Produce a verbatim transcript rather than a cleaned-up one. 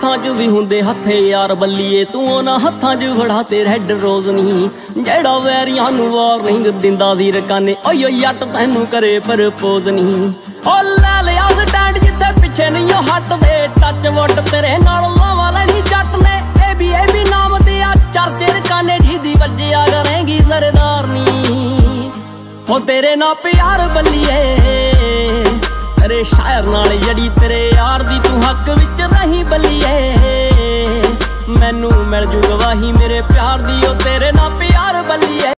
हत्थां च भी हुंदे हथे यार बल्लीए तू उन्हां हत्थां च फड़ा ते रेड रोज नहीं जेड़ा वैरियां नूं वार्निंग दिंदा सी रकाने ओयो जट तैनू करे प्रपोज नहीं ओ लै लिया स्टैंड जिथे पिछे नहीं ओ हट दे टच वट तेरे नाल लावां लैनी जट ने ए बी ए बी नाम दिया चर्चे रकाने जिदी वज्जिया करेंगी सरदारनी ओ तेरे ना प्यार बल्लीए तेरे शायर नाल जड़ी तेरे यार दी तू हक विच रही बल्लीए मैनू मिल जू गवाही मेरे प्यार दी ओ तेरे ना प्यार बल्लीए।